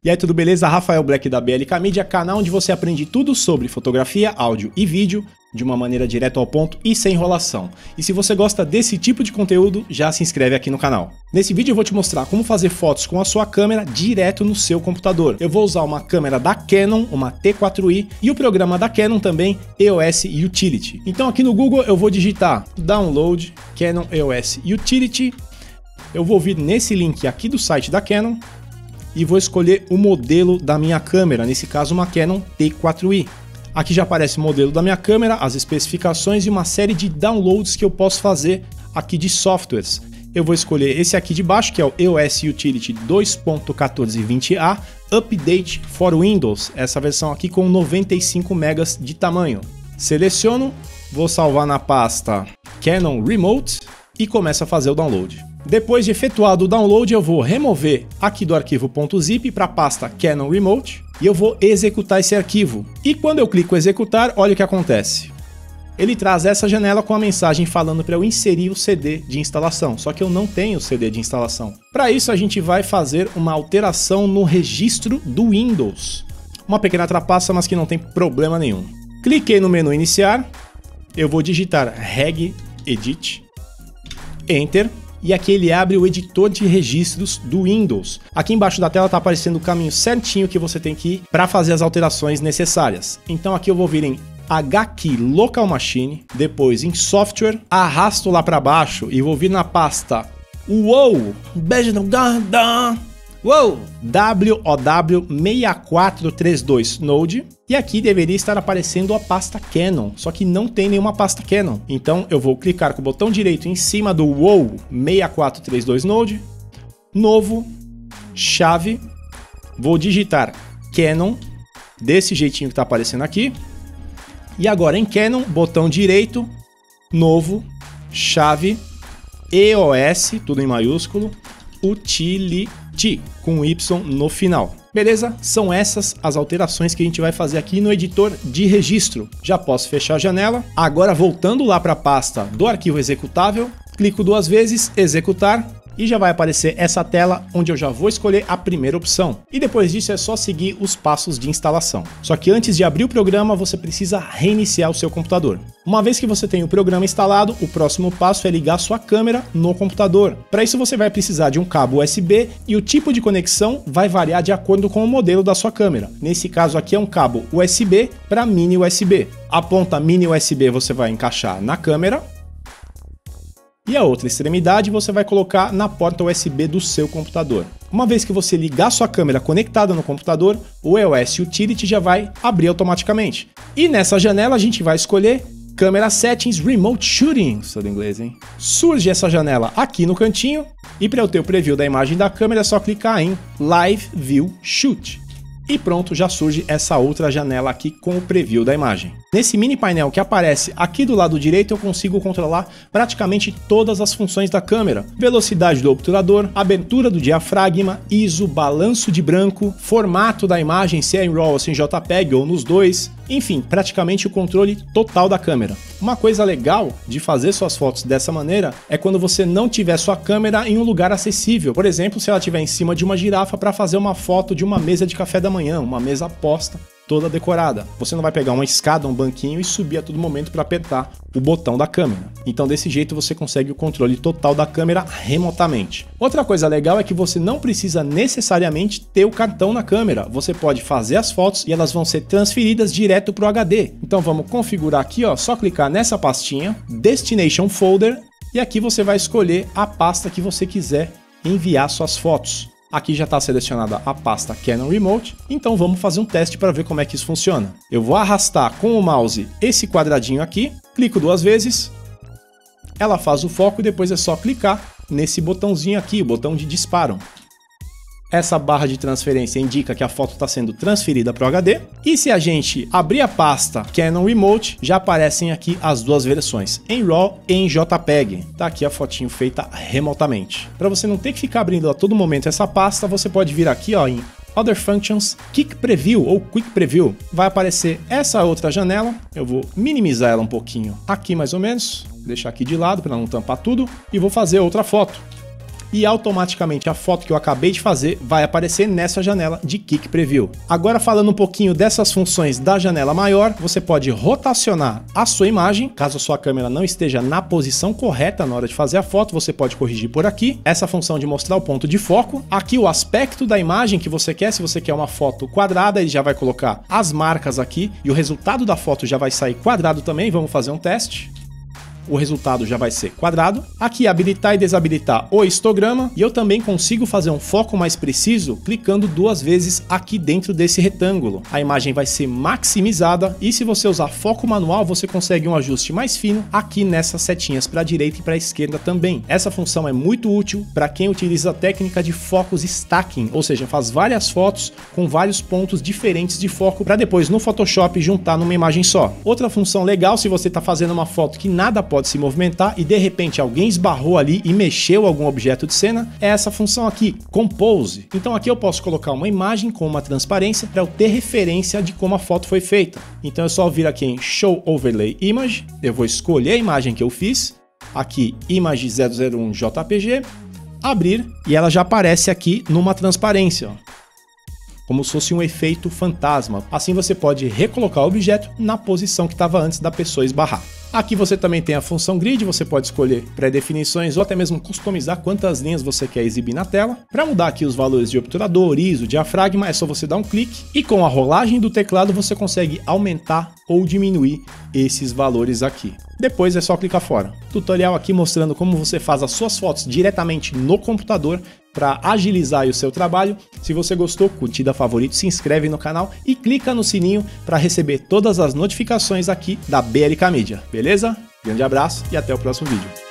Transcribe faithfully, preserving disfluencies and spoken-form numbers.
E aí, tudo beleza? Rafael Black da B L K Media, canal onde você aprende tudo sobre fotografia, áudio e vídeo de uma maneira direta ao ponto e sem enrolação. E se você gosta desse tipo de conteúdo, já se inscreve aqui no canal. Nesse vídeo eu vou te mostrar como fazer fotos com a sua câmera direto no seu computador. Eu vou usar uma câmera da Canon, uma T quatro i, e o programa da Canon também, E O S Utility. Então aqui no Google eu vou digitar Download Canon E O S Utility. Eu vou vir nesse link aqui do site da Canon e vou escolher o modelo da minha câmera, nesse caso uma Canon T quatro i. Aqui já aparece o modelo da minha câmera, as especificações e uma série de downloads que eu posso fazer aqui de softwares. Eu vou escolher esse aqui de baixo, que é o E O S Utility dois ponto quatorze vinte A Update for Windows, essa versão aqui com noventa e cinco megas de tamanho. Seleciono, vou salvar na pasta Canon Remote e começo a fazer o download. Depois de efetuado o download, eu vou remover aqui do arquivo .zip para a pasta Canon Remote e eu vou executar esse arquivo. E quando eu clico executar, olha o que acontece. Ele traz essa janela com a mensagem falando para eu inserir o C D de instalação, só que eu não tenho o C D de instalação. Para isso a gente vai fazer uma alteração no registro do Windows. Uma pequena trapaça, mas que não tem problema nenhum. Cliquei no menu iniciar, eu vou digitar Reg Edit, Enter. E aqui ele abre o editor de registros do Windows. Aqui embaixo da tela está aparecendo o caminho certinho que você tem que ir para fazer as alterações necessárias. Então aqui eu vou vir em H Key Local Machine, depois em Software, arrasto lá para baixo e vou vir na pasta Wow, beijo no ganda, Wow, W O W seis quatro três dois Node. E aqui deveria estar aparecendo a pasta Canon, só que não tem nenhuma pasta Canon. Então eu vou clicar com o botão direito em cima do Wow seis quatro três dois Node, novo, chave, vou digitar Canon, desse jeitinho que está aparecendo aqui. E agora em Canon, botão direito, novo, chave, E O S, tudo em maiúsculo, Utility, com Y no final. Beleza? São essas as alterações que a gente vai fazer aqui no editor de registro. Já posso fechar a janela. Agora voltando lá para a pasta do arquivo executável, clico duas vezes, executar, e já vai aparecer essa tela onde eu já vou escolher a primeira opção. E depois disso é só seguir os passos de instalação. Só que antes de abrir o programa, você precisa reiniciar o seu computador. Uma vez que você tem o programa instalado, o próximo passo é ligar sua câmera no computador. Para isso você vai precisar de um cabo U S B e o tipo de conexão vai variar de acordo com o modelo da sua câmera. Nesse caso aqui é um cabo U S B para mini U S B. A ponta mini U S B você vai encaixar na câmera. E a outra extremidade você vai colocar na porta U S B do seu computador. Uma vez que você ligar sua câmera conectada no computador, o E O S Utility já vai abrir automaticamente. E nessa janela a gente vai escolher Camera Settings Remote Shooting, sou do inglês, hein? Surge essa janela aqui no cantinho e para eu ter o preview da imagem da câmera é só clicar em Live View Shoot. E pronto, já surge essa outra janela aqui com o preview da imagem. Nesse mini painel que aparece aqui do lado direito, eu consigo controlar praticamente todas as funções da câmera. Velocidade do obturador, abertura do diafragma, I S O, balanço de branco, formato da imagem, se é em RAW ou se em JPEG ou nos dois. Enfim, praticamente o controle total da câmera. Uma coisa legal de fazer suas fotos dessa maneira é quando você não tiver sua câmera em um lugar acessível. Por exemplo, se ela estiver em cima de uma girafa para fazer uma foto de uma mesa de café da manhã, uma mesa posta, toda decorada. Você não vai pegar uma escada, um banquinho e subir a todo momento para apertar o botão da câmera. Então desse jeito você consegue o controle total da câmera remotamente. Outra coisa legal é que você não precisa necessariamente ter o cartão na câmera. Você pode fazer as fotos e elas vão ser transferidas direto para o H D. Então vamos configurar aqui, ó, só clicar nessa pastinha, Destination Folder, e aqui você vai escolher a pasta que você quiser enviar suas fotos. Aqui já está selecionada a pasta Canon Remote, então vamos fazer um teste para ver como é que isso funciona. Eu vou arrastar com o mouse esse quadradinho aqui, clico duas vezes, ela faz o foco e depois é só clicar nesse botãozinho aqui, o botão de disparo. Essa barra de transferência indica que a foto está sendo transferida para o H D. E se a gente abrir a pasta Canon Remote, já aparecem aqui as duas versões, em RAW e em JPEG. Tá aqui a fotinho feita remotamente. Para você não ter que ficar abrindo a todo momento essa pasta, você pode vir aqui, ó, em Other Functions, Quick Preview ou Quick Preview. Vai aparecer essa outra janela. Eu vou minimizar ela um pouquinho aqui mais ou menos, deixar aqui de lado para não tampar tudo, e vou fazer outra foto. e automaticamente a foto que eu acabei de fazer vai aparecer nessa janela de Quick Preview. Agora falando um pouquinho dessas funções da janela maior, você pode rotacionar a sua imagem, caso a sua câmera não esteja na posição correta na hora de fazer a foto, você pode corrigir por aqui. Essa função de mostrar o ponto de foco, aqui o aspecto da imagem que você quer, se você quer uma foto quadrada, ele já vai colocar as marcas aqui e o resultado da foto já vai sair quadrado também. Vamos fazer um teste. O resultado já vai ser quadrado. Aqui habilitar e desabilitar o histograma, e eu também consigo fazer um foco mais preciso clicando duas vezes aqui dentro desse retângulo. A imagem vai ser maximizada e se você usar foco manual você consegue um ajuste mais fino aqui nessas setinhas para a direita e para a esquerda também. Essa função é muito útil para quem utiliza a técnica de focos stacking, ou seja, faz várias fotos com vários pontos diferentes de foco para depois no Photoshop juntar numa imagem só. Outra função legal, se você está fazendo uma foto que nada pode pode se movimentar e de repente alguém esbarrou ali e mexeu algum objeto de cena, é essa função aqui, Compose. Então aqui eu posso colocar uma imagem com uma transparência para eu ter referência de como a foto foi feita. Então é só vir aqui em Show Overlay Image, eu vou escolher a imagem que eu fiz, aqui Image zero zero um J P G, abrir e ela já aparece aqui numa transparência, ó, como se fosse um efeito fantasma. Assim você pode recolocar o objeto na posição que estava antes da pessoa esbarrar. Aqui você também tem a função Grid, você pode escolher pré-definições ou até mesmo customizar quantas linhas você quer exibir na tela. Para mudar aqui os valores de obturador, I S O, diafragma, é só você dar um clique e com a rolagem do teclado você consegue aumentar ou diminuir esses valores aqui. Depois é só clicar fora. Tutorial aqui mostrando como você faz as suas fotos diretamente no computador para agilizar aí o seu trabalho. Se você gostou, curte, dá favorito, se inscreve no canal e clica no sininho para receber todas as notificações aqui da B L K Media, beleza? Grande abraço e até o próximo vídeo.